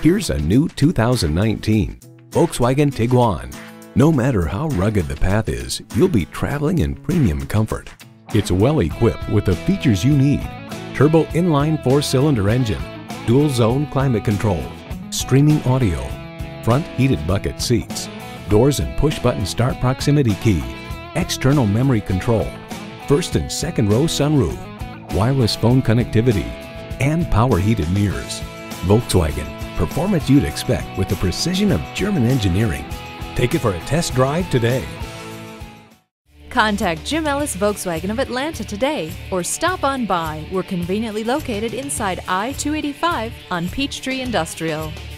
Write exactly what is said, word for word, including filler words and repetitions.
Here's a new two thousand nineteen Volkswagen Tiguan. No matter how rugged the path is, you'll be traveling in premium comfort. It's well equipped with the features you need: turbo inline four-cylinder engine, dual zone climate control, streaming audio, front heated bucket seats, doors and push-button start proximity key, external memory control, first and second row sunroof, wireless phone connectivity, and power heated mirrors. Volkswagen, performance you'd expect with the precision of German engineering. Take it for a test drive today. Contact IJim Ellis Volkswagen of Atlanta today or stop on by. We're conveniently located inside I two eighty-five on Peachtree Industrial.